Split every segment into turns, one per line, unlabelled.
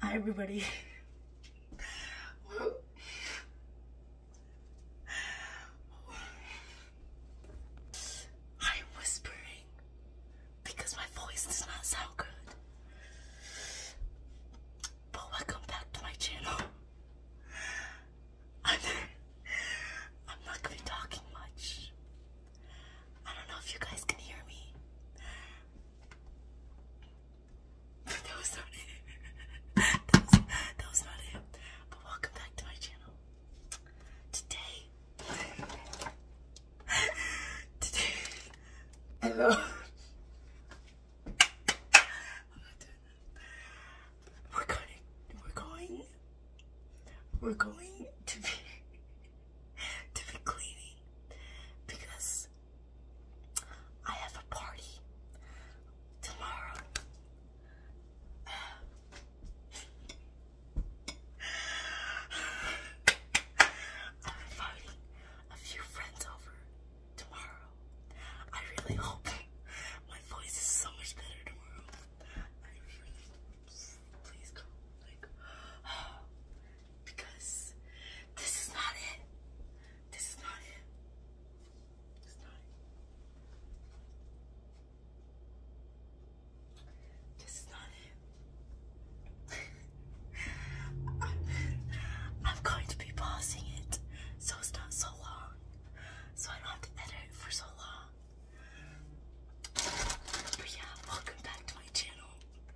Hi everybody. I'm whispering because my voice does not sound good. But welcome back to my channel. I'm not gonna be talking much. I don't know if you guys can hear me. That was not it. That was not it. But welcome back to my channel. Today, hello. We're going to be cleaning because I have a party tomorrow. I'm inviting a few friends over tomorrow. I really hope my voice is so much better tomorrow. Please go. Because this is not it. This is not it. It's not it. This is not it. I'm going to be pausing it so it's not so long, so I don't have to edit it for so long. But yeah, welcome back to my channel.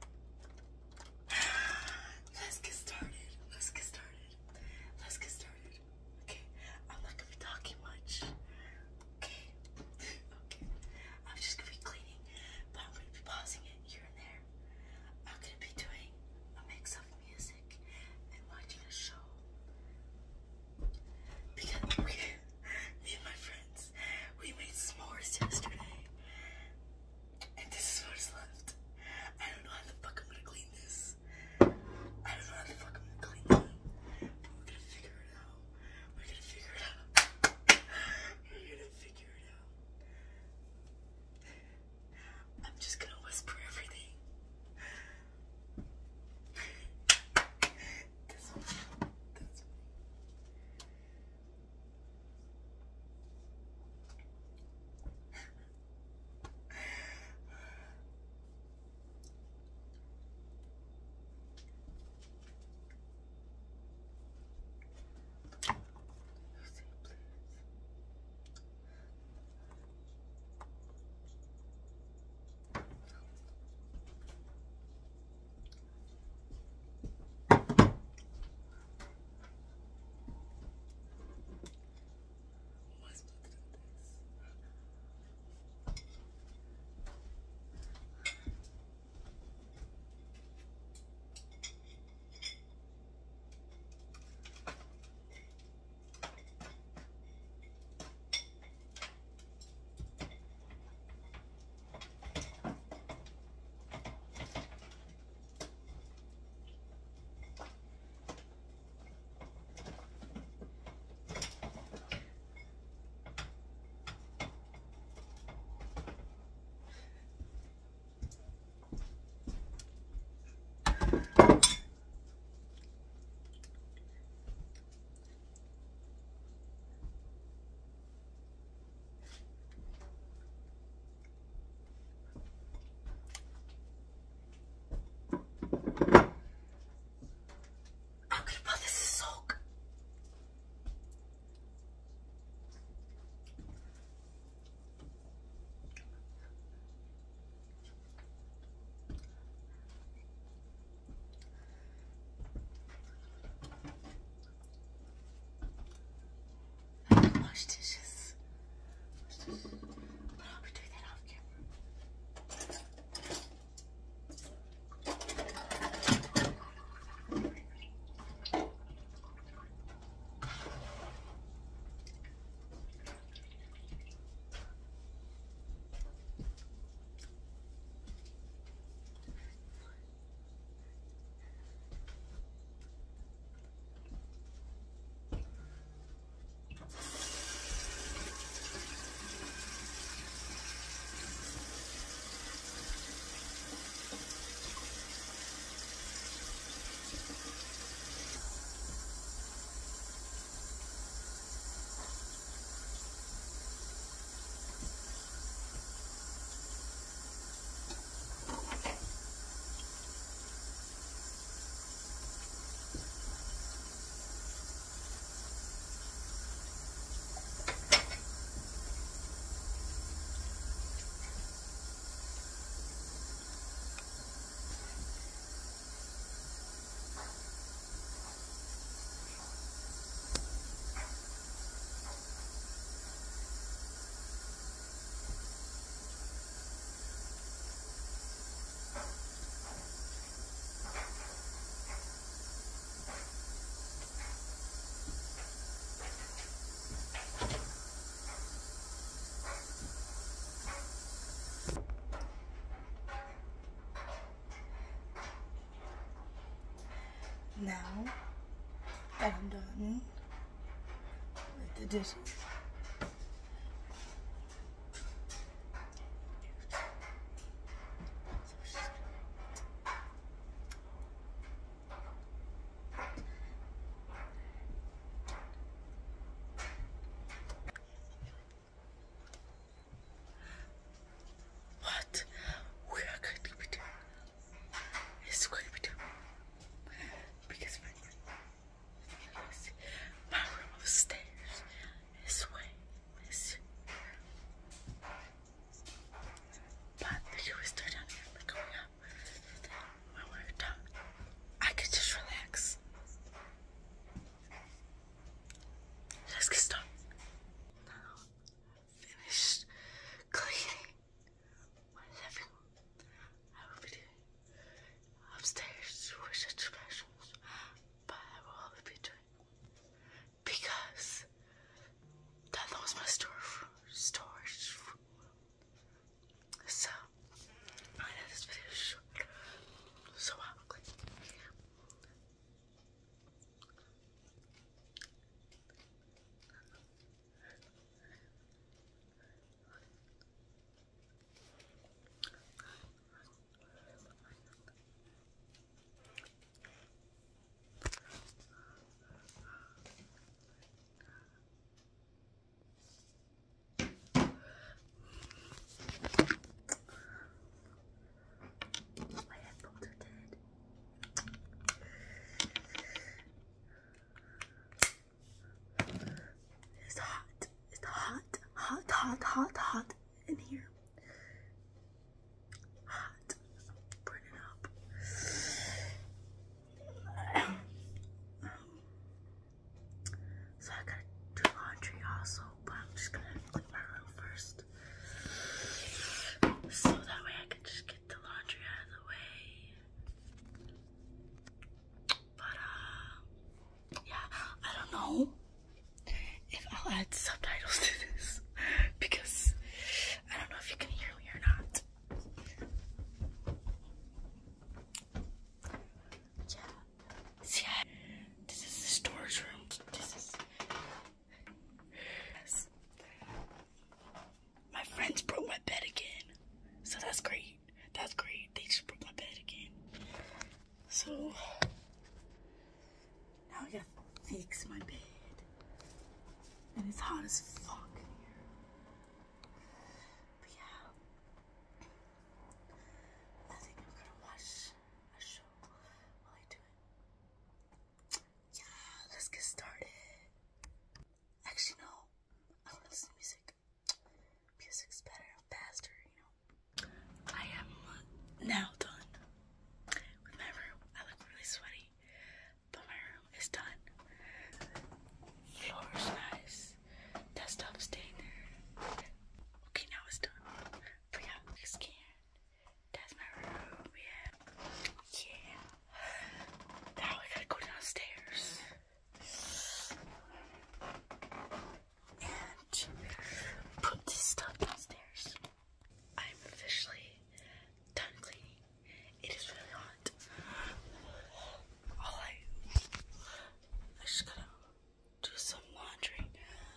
Let's get started. Let's get started. Let's get started. Okay, I'm not gonna be talking much. Okay. Okay. I'm just gonna be cleaning, but I'm gonna be pausing it here and there. I'm gonna be doing a mix of music and watching a show. Because me and my friends, we made s'mores yesterday. And this is what is left. I don't know how the fuck I'm gonna clean this. I don't know how the fuck I'm gonna clean that. But we're gonna figure it out. We're gonna figure it out. We're gonna figure it out. I'm just gonna whisper everything. That's funny. That's funny. I'm gonna put this in soak. I'm gonna wash dishes. But I'll be doing that off camera. Now that I'm done with the dishes, what we are going to be doing is going to be doing, because my room upstairs is way this, but the view is still down here, like going up. When we're done, I could just relax. Let's get started. Now, finished cleaning my living room. I will be doing upstairs research specials, but I will only be doing because that was my storage room. So I know this video is short, so I will clean. My headphones are dead. It's hot. It's hot in here. Hot. Burning up. So I gotta do laundry also, but I'm just gonna clean my room first. So that way I can just get the laundry out of the way. But yeah, I don't know if I'll add subtitles to this because I don't know if you can hear me or not. Yeah. See, this is the storage room. This is. Yes. My friends broke my bed again. So that's great. That's great. They just broke my bed again. So now I gotta fix my bed. And it's hot as fuck in here. But yeah. I think I'm gonna watch a show while I do it. Yeah, let's get started. Actually, no. I wanna listen to music. Music's better and faster, you know. I am now done with my room. I look really sweaty, but my room is done. Floor is nice. Desktop staying there. Okay, now it's done. But yeah, just can't. That's my room. Yeah. Now I gotta go downstairs and put this stuff downstairs. I'm officially done cleaning. It is really hot. I just gotta do some laundry.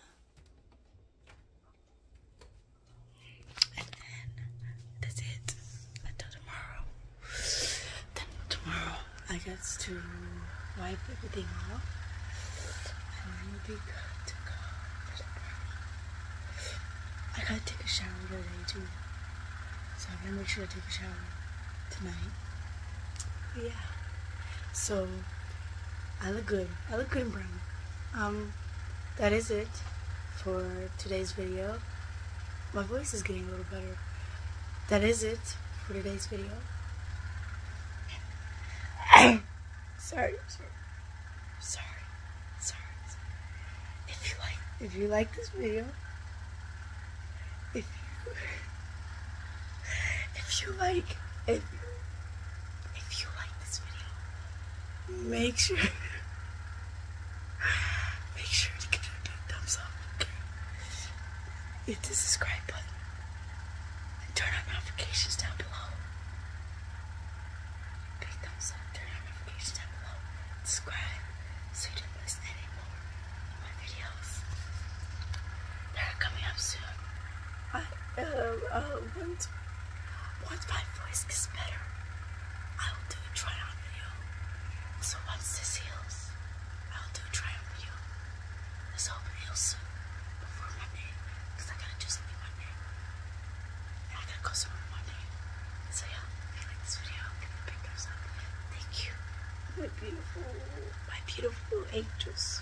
And then that's it until tomorrow. Then tomorrow I get to wipe everything off and then we'll be good to go for the party. I gotta take a shower today too, so I'm gonna make sure I take a shower tonight. But yeah, so I look good. I look good and brown. That is it for today's video. My voice is getting a little better. That is it for today's video. Sorry. If you like this video, if you like this video, make sure to give it a big thumbs up, okay? Hit the subscribe button and turn on notifications down below. Big thumbs up, turn on notifications down below. subscribe so you don't miss any more of my videos. They're coming up soon. Once my voice gets better, I will do a try-on video. So once this heals, I will do a try-on video. Let's hope it heals soon before Monday, because I gotta do something Monday. And I gotta go somewhere Monday. So yeah, if you like this video, give it a big thumbs up. Thank you. My beautiful angels.